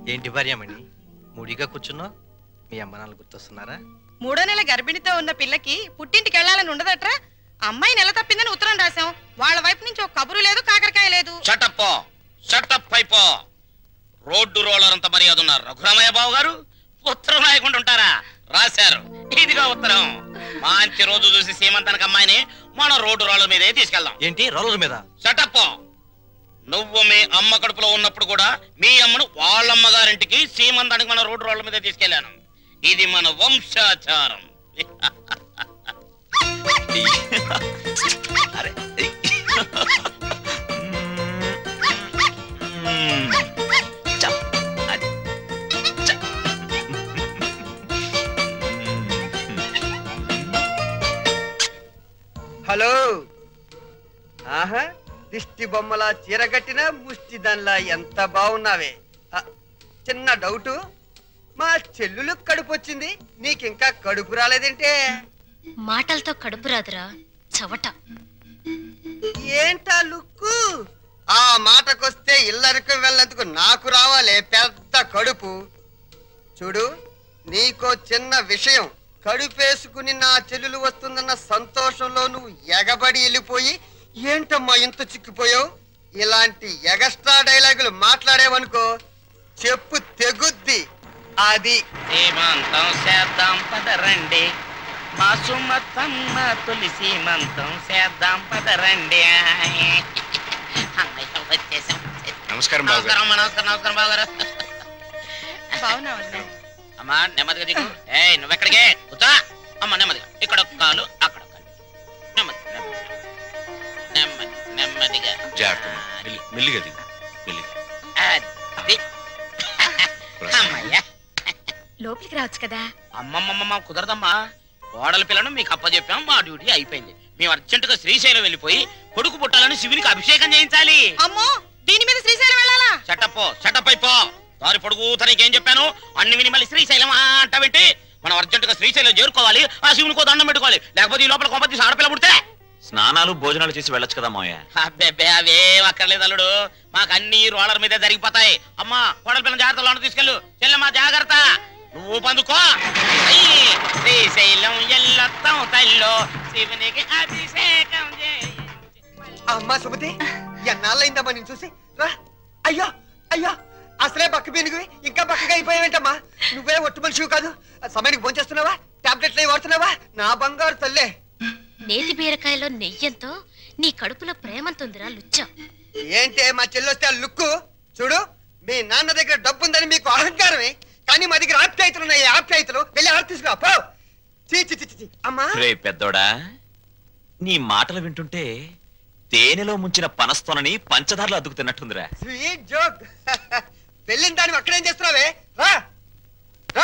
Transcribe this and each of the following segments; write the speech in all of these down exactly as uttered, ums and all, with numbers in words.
ఏంటి భార్యమణి మూడిగా కూర్చున్నావు? మీ అమ్మ నాన్న గుర్తొస్తున్నారా? మూడో నెల గర్భిణితో ఉన్న పిల్లకి పుట్టింటికి వెళ్ళాలని ఉండదట్రా. అమ్మాయి నెల తప్పిందని ఉత్తరం రాశాం. వాళ్ళ వైపు నుంచి ఒక కబురు లేదు, కాకరకాయ లేదు. షటప్ షటప్ అయిపో. రోడ్డు రోలర్ అంత మర్యాద ఉన్నారు రఘురామయ్య బాబు గారు. ఉత్తరం రాయకుండా ఉంటారా? రాశారు. ఇదిగా ఉత్తరం. మంచి రోజు చూసి సీమంతానికి అమ్మాయిని మనం రోడ్డు రోలర్ మీదే తీసుకెళ్దాం. ఏంటి రోలర్ మీద? షటప్. నువ్వు మీ అమ్మ కడుపులో ఉన్నప్పుడు కూడా మీ అమ్మను వాళ్ళమ్మ గారింటికి సీమంతానికి మన రోడ్డు రోలర్ మీదే తీసుకెళ్లాను. ఇది మన వంశాచారం. హలో. ఆహా, దిష్టి బొమ్మలా చీరగట్టిన ముష్టి దానిలా ఎంత బాగున్నావే. చిన్న డౌటు, మా చెల్లులు కడుపు వచ్చింది, నీకింకా కడుపు రాలేదేంటే? మాటలతో కడుపు రాదురా చవట. ఏంటా లుక్కు? ఆ మాటకొస్తే ఇల్లరికి వెళ్ళేందుకు నాకు రావాలే పెద్ద కడుపు. చూడు, నీకో చిన్న విషయం. కడుపేసుకుని నా చెల్లెలు వస్తుందన్న సంతోషంలో నువ్వు ఎగబడి వెళ్ళిపోయి ఏంటమ్మా ఇంత చిక్కిపోయావు? ఇలాంటి ఎగస్ట్రా డైలాగులు మాట్లాడేవనుకో చెప్పు తెగుద్ది. అది సీమంతం చేద్దాం పదరండి, మా సుమతమ్మ తొలి సీమంతం చేద్దాం పదరండి. నమస్కారం నమస్కారం నమస్కారం నమస్కారం బాగారు. బాగున్నావు అమ్మా నెమ్మదిగా దిగు. ఏ నువ్వెక్కడికే కూర్చో. అమ్మ నెమ్మదిగా, ఇక్కడ ఒక కాలు అక్కడ ఒక కాలు. నెమ్మది నెమ్మది నెమ్మదిగా మెల్లిగా దిగు. మెల్లిగా. అది అమ్మయ్యా. లోపలికి రావచ్చు కదా. అమ్మమ్మమ్మ కుదరదమ్మా. కోడల పిల్లను మీకు అప్పచెప్పాం, మా డ్యూటీ అయిపోయింది. మేము అర్జెంటుగా శ్రీశైలం వెళ్ళిపోయి కొడుకు పుట్టాలని శివునికి అభిషేకం చేయించాలి. అమ్మో, దీని మీద శ్రీశైలం వెళ్ళాలా? షటప్ షటప్ అయిపో. దారి పొడుగు తనకి ఏం చెప్పాను అన్ని విని మళ్ళీ శ్రీశైలం అంటావేంటి? మనం అర్జెంటుగా శ్రీశైలం చేరుకోవాలి, ఆ శివునికో దండం పెట్టుకోవాలి. లేకపోతే ఈ లోపల కొంపతి ఆడపిల్ల పుడితే స్నానాలు భోజనాలు చేసి వెళ్ళొచ్చు కదా మావయ్య. అబ్బే అవేం అక్కర్లేదు అల్లుడు, మాకు అన్ని రోలర్ మీదే జరిగిపోతాయి. అమ్మా కోడల పిల్లల జాగ్రత్త, లోన తీసుకెళ్ళు. చెల్లెమ్మా జాగ్రత్త, నువ్వు పందుకో. శ్రీశైలం ఎల్లొత్తం తల్లో శివునికి అభిషేకం. అమ్మా సుమతి, ఎన్నాళ్ళైందమ్మా నేను చూసి. రా. అయ్యో అయ్యో, అసలే బక్క పీనుగువి ఇంకా బక్కగా అయిపోయావేంటమ్మా? నువ్వే ఒట్టు మనిషివి కాదు. సమయానికి భోంచేస్తున్నావా? టాబ్లెట్లు అవి వాడుతున్నావా? నా బంగారు తల్లే. నేతి బీరకాయలో నెయ్యంతో నీ కడుపులో ప్రేమంతుందిరా లుచ్చ. ఏంటే మా చెల్లొస్తే ఆ లుక్కు? చూడు, మీ నాన్న దగ్గర డబ్బు ఉందని మీకు అహంకారమే, కానీ మా దగ్గర ఆప్యాయతలు ఉన్నాయి. ఆప్యాయతలు వెళ్ళి ఆడ తీసుకురా పో. చీ చీ చీ. అమ్మా రే పెద్దోడా, నీ మాటలు వింటుంటే తేనెలో ముంచిన పనస్తోనని పంచదారలు అద్దుకుతున్నట్టుందిరా. Sweet joke. వెళ్ళిన దాన్ని అక్కడేం చేస్తున్నావే? రా రా.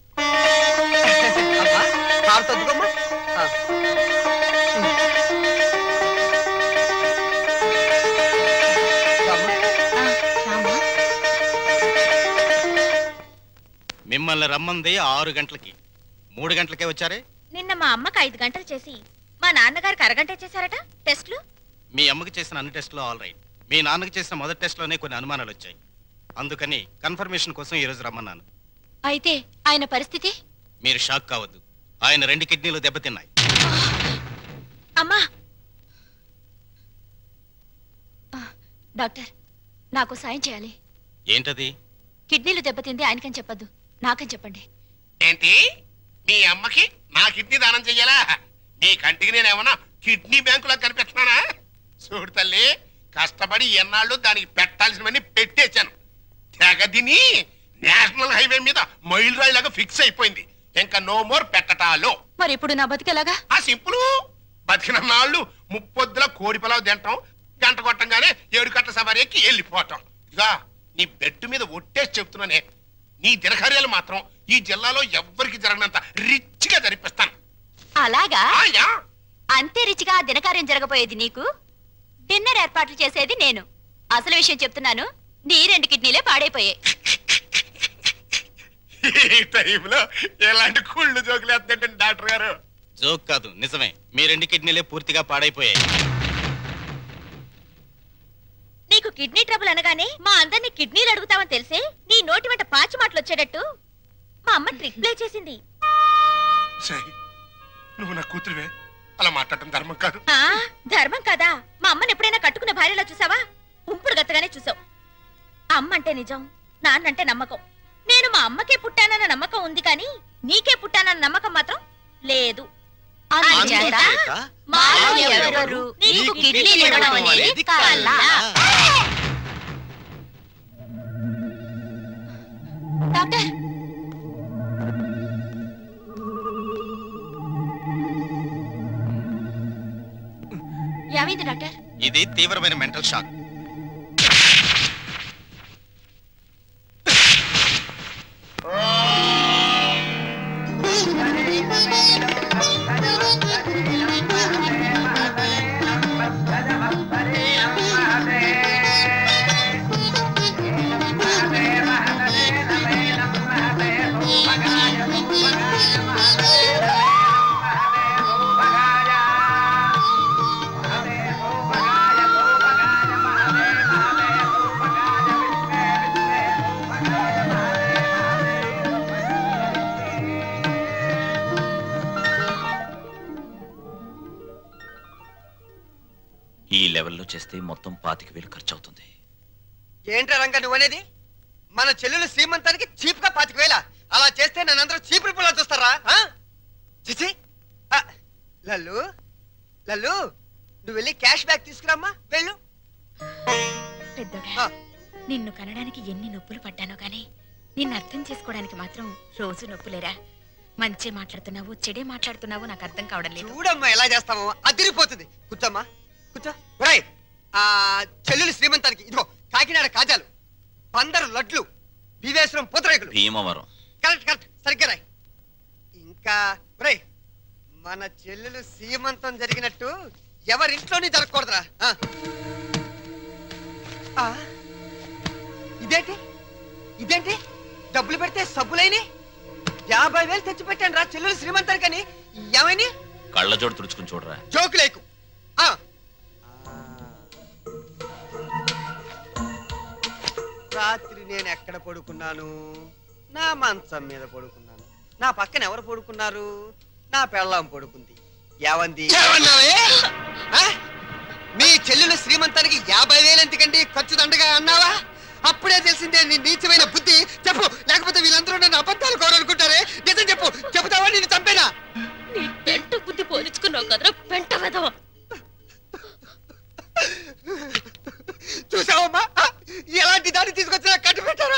తద్దుకోమ్మా. మిమ్మల్ని రమ్మంది ఆరు గంటలకి, మూడు గంటలకే వచ్చారే. నిన్న మా అమ్మకి ఐదు గంటలు చేసి మా నాన్నగారికి అరగంట చేశారట టెస్టులు. మీ అమ్మకి చేసిన అన్ని టెస్టులు ఆల్ రైట్. మీ నాన్నకి చేసిన మొదటి టెస్ట్లోనే కొన్ని అనుమానాలు వచ్చాయి. అందుకని కన్ఫర్మేషన్ కోసం ఈరోజు రమ్మన్నాను. అయితే ఆయన పరిస్థితి? మీరు షాక్ కావద్దు, ఆయన రెండు కిడ్నీలు దెబ్బతిన్నాయి. అమ్మా డాక్టర్, నాకు సాయం చేయాలి. ఏంటది? కిడ్నీలు దెబ్బతింది ఆయనకని చెప్పద్దు, నాకని చెప్పండి. ఏంటి, మీ అమ్మకి నా కిడ్నీ దానం చెయ్యాలా? నీ కంటికి నేనేమన్నా కిడ్నీ బ్యాంకులో కనిపెట్టినానా? చూడు తల్లి, కష్టపడి ఎన్నాళ్ళు దానికి పెట్టాల్సినవన్నీ పెట్టేశాను. తెగదిని నేషనల్ హైవే మీద మైల్ రాయి లాగా ఫిక్స్ అయిపోయింది. ఇంకా నో మోర్ పెట్టటాలు. మరి ఇప్పుడు నా బతికేలాగా? ఆ సింపుల్. బతికిన నాళ్ళు ముప్పొద్దుల కోడి పిలవ తింటాం, గంట కొట్టంగానే ఏడు కట్ల సవారీకి వెళ్ళిపోవటం. ఇదిగా నీ బెడ్ మీద ఒట్టేసి చెప్తున్నానే, నీ దినకార్యాలు మాత్రం ఈ జిల్లాలో ఎవ్వరికి జరగనంత రిచ్ గా జరిపిస్తాను. అలాగా? అంతే రిచ్గా ఆ దినకార్యం జరగబోయేది నీకు, డిన్నర్ ఏర్పాట్లు చేసేది నేను. అసలు విషయం చెప్తున్నాను, నీ రెండు కిడ్నీలే పాడైపోయాయి. ఈ టైంలో ఎలాంటి కుళ్ళు జోకులు వేస్తుంటే డాక్టర్ గారు. జోక్ కాదు, నిజమే. మీ రెండు కిడ్నీలే పూర్తిగా పాడైపోయాయి. నీకు కిడ్నీ ట్రబుల్ అనగానే మా అందరినీ కిడ్నీలు అడుగుతావని తెలిసే నీ నీ నోటి వెంట పాచి మాటలు వచ్చేటట్టు మా అమ్మ ట్రిక్ ప్లే చేసింది. నువ్వు నా కూతురువే, అలా మాట్లాడటం ధర్మం కాదు. ఆ ధర్మం కాదా? మా అమ్మని ఎప్పుడైనా కట్టుకున్న భార్యలా చూసావా? ఉంపుడు గత్తగానే చూసావు. అమ్మ అంటే నిజం, నాన్నంటే నమ్మకం. నేను మా అమ్మకే పుట్టానన్న నమ్మకం ఉంది కానీ నీకే పుట్టానన్న నమ్మకం మాత్రం లేదు. డాక్టర్, ఏమైంది డాక్టర్? ఇది తీవ్రమైన మెంటల్ షాక్. ఈ లెవెల్లో చేస్తే మొత్తం పాతిక వేలు ఖర్చు అవుతుంది. ఏంట్రా రంగా నువ్వనేది? మన చెల్లెలు శ్రీమంతానికి చీప్ గా పాతిక వేల? అలా చేస్తే నన్నందరూ చీప్ రిపోలా చూస్తారా? చిచి లల్లు, లల్లు నువ్వు వెళ్ళి క్యాష్ బ్యాక్ తీసుకురామ్మా, వెళ్ళు. పెద్దోడా, నిన్ను కనడానికి ఎన్ని నొప్పులు పడ్డానో గానీ నిన్ను అర్థం చేసుకోవడానికి మాత్రం రోజు నొప్పులేరా. మంచి మాట్లాడుతున్నావు, చెడే మాట్లాడుతున్నావు నాకు అర్థం కావడం లేదు. చూడమ్మా ఎలా చేస్తామో, అదిరిపోతుంది. కూర్చోమ్మా, కూర్చో. ఒరేయ్, ఆ చెల్లెలు శ్రీమంతానికి ఇదిగో కాకినాడ కాజాలు, పందరు లడ్లు, భీమేశ్వరం పూతరేకులు. భీమవరం. కరెక్ట్ కరెక్ట్, సరిగ్గా రాయ్. ఇంకా ఒరేయ్, మన చెల్లెలు శ్రీమంతం జరిగినట్టు ఎవరింట్లోనే జరగకూడదురా. ఇదేంటి ఇదేంటి డబ్బులు పెడితే సబ్బులైని యాభై వేలు తెచ్చి పెట్టాను రా చెల్లెలు శ్రీమంతానికని. ఏమైనా కళ్ళజోడు తుడుచుకుని చూడరా. జోకు లేకు. రాత్రి నేను ఎక్కడ పడుకున్నాను? నా మంచం మీద పడుకున్నాను. నా పక్కన ఎవరు పడుకున్నారు? నా పెళ్ళాం పడుకుంది. ఏవంది? మీ చెల్లెలు శ్రీమంతానికి యాభై వేలు ఎందుకండి ఖర్చు దండగా అన్నావా? అప్పుడే తెలిసిందే నీ నీచమైన బుద్ధి. చెప్పు, లేకపోతే వీళ్ళందరూ నన్ను అబద్ధాలు కోరనుకుంటారే. నిజం చెప్పు, చెబుతావా నేను చంపేనా? నీ పెంట బుద్ధి పోల్చుకున్నావు కదరా పెంట వెధవ. చూసావమ్మా ఎలాంటి దాన్ని తీసుకొచ్చినా కట్టు పెట్టారా?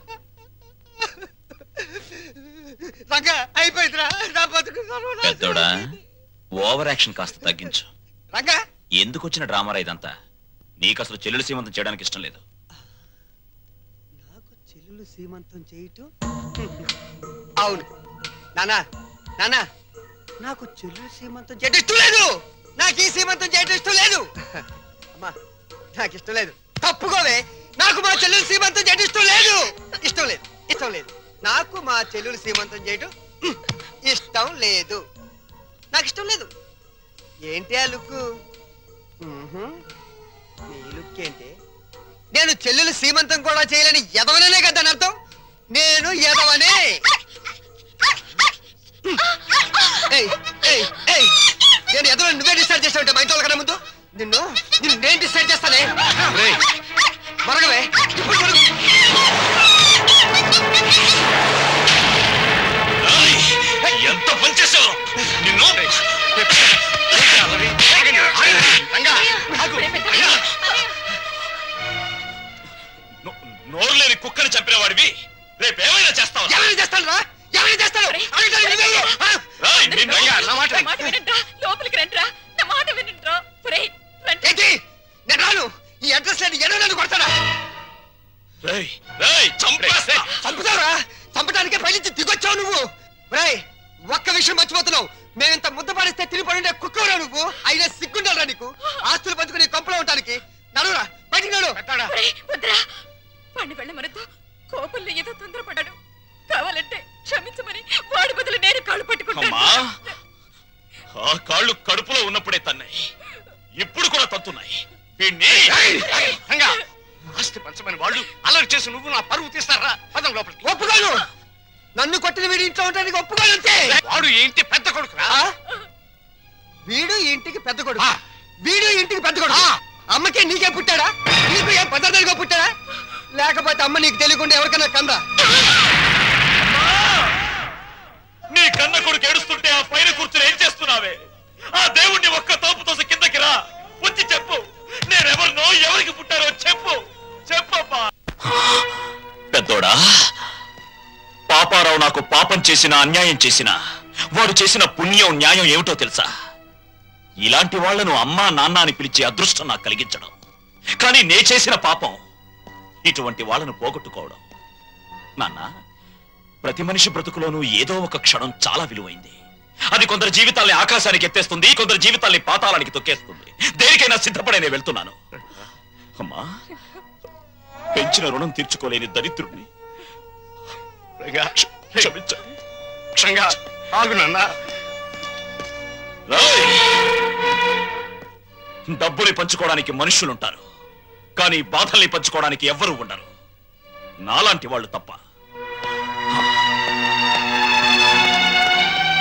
రంగా అయిపోయిందిరా నా బతుకు. పెద్దోడా, ఓవర్ యాక్షన్ కాస్త తగ్గించు. రంగా, ఎందుకు వచ్చిన డ్రామారా ఇదంతా? నీకు అసలు చెల్లెలు సీమంతం చేయడానికి ఇష్టం లేదు. నాకు చెల్లెలు సీమంతం చేయటం? అవును నానా, నానా నాకు చెల్లెలు సీమంతం చేయటం ఇష్టం లేదు. నాకు ఈ సీమంతం చేయటం ఇష్టం లేదు. అమ్మా నాకు ఇష్టం లేదు. తప్పుకోవే, నాకు మా చెల్లెలు సీమంతం చేయటం ఇష్టం లేదు. ఇష్టం లేదు, ఇష్టం లేదు. నాకు మా చెల్లెలు సీమంతం చేయటం ఇష్టం లేదు. నాకు ఇష్టం లేదు. ఏంటి ఆ లుక్? నీ లుక్ ఏంటి? నేను చెల్లెలు సీమంతం కూడా చేయలేని ఎదవననే కదా అని అర్థం. నేను ఎదవనే. నేను ఎదవని నువ్వే డిసైడ్ చేస్తావంటే మా ఇంట్లో కన్నా ముందు నిన్ను నిన్ను నేను డిసైడ్ చేస్తానే. మరగవే ఇప్పుడు మరుగు. ఎంత పనిచేసావు నిన్ను. నోరు లేని కుక్కని చంపిన వాడివి రేపు ఏమైనా చేస్తావు? ఏమైనా చేస్తాను రా, ఏమైనా చేస్తాను. లోపలికి రండిరా, నా మాట వినండిరా. ఏంటి నేను రాను. ఈ అడ్రస్ లేని ఎన్నో నన్ను కొడతాడా? చంపుతావురా? చంపడానికే పైనుంచి దిగొచ్చావు నువ్వు. రేయ్, ఒక్క విషయం మర్చిపోతున్నావు. మేమింత ముద్ద పాడిస్తే తిరిగి పడి కుక్కవరా నువ్వు. అయినా సిగ్గుండాలరా నీకు? ఆస్తులు పంచుకుని కొంపలో ఉంటానికి. నడురా, బయటికి నడు. పండి వెళ్ళ మరతో కోపంలో ఏదో తొందరపడ్డాడు. కావాలంటే క్షమించమని వాడి బదులు నేను కాళ్ళు పట్టుకుంటాను. ఆ కాళ్ళు కడుపులో ఉన్నప్పుడే తన్నాయి, ఇప్పుడు కూడా తత్తున్నాయి. వీణ్ణి ఆస్తి పంచమని వాళ్ళు అల్లరి చేసి నువ్వు నా పరువు తీస్తారా? పదం లోపలికి. ఒప్పుకోను. నన్ను కొట్టిన వీడి ఇంట్లో ఉండడానికి ఒప్పుకోను అంతే. వాడు ఏంటి పెద్ద కొడుకురా? ఆ? వీడు ఈ ఇంటికి పెద్ద కొడుకు. వీడు ఈ ఇంటికి పెద్ద కొడుకు. అమ్మకే నీకే పుట్టాడా? నీకు ఏ పదార్థాలుగా పుట్టాడా? లేకపోతే అమ్మ నీకు తెలియకుండా ఎవరికైనా కందా? నీ కన్న కొడుకు ఏడుస్తుంటే ఆ పైన కూర్చుని ఏం చేస్తున్నావే? ఆ దేవుణ్ణి ఒక్క తోపు తోసి కిందకి రా, వచ్చి చెప్పు. నేనెవరినో, ఎవరికి పుట్టారో చెప్పు. చెప్పమ్మా. పెద్దోడా, పాపారావు నాకు పాపం చేసిన, అన్యాయం చేసిన, వాడు చేసిన పుణ్యం న్యాయం ఏమిటో తెలుసా? ఇలాంటి వాళ్లను అమ్మా నాన్న అని పిలిచే అదృష్టం నాకు కలిగించడం. కానీ నే చేసిన పాపం ఇటువంటి వాళ్ళను పోగొట్టుకోవడం. నాన్న, ప్రతి మనిషి బ్రతుకులోనూ ఏదో ఒక క్షణం చాలా విలువైంది. అది కొందరు జీవితాల్ని ఆకాశానికి ఎత్తేస్తుంది, కొందరు జీవితాల్ని పాతాళానికి తొక్కేస్తుంది. దేనికైనా సిద్ధపడే నేను వెళ్తున్నాను. అమ్మా, పెంచిన రుణం తీర్చుకోలేని దరిద్రుడిని క్షమించండి. ఆగు నాన్న. డబ్బుని పంచుకోవడానికి మనుషులుంటారు, కానీ బాధల్ని పంచుకోవడానికి ఎవ్వరూ ఉండరు. నాలాంటి వాళ్ళు తప్ప.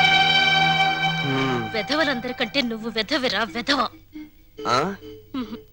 వెధవలందరికంటే నువ్వు వెధవిరా, వెధవ. ఆ?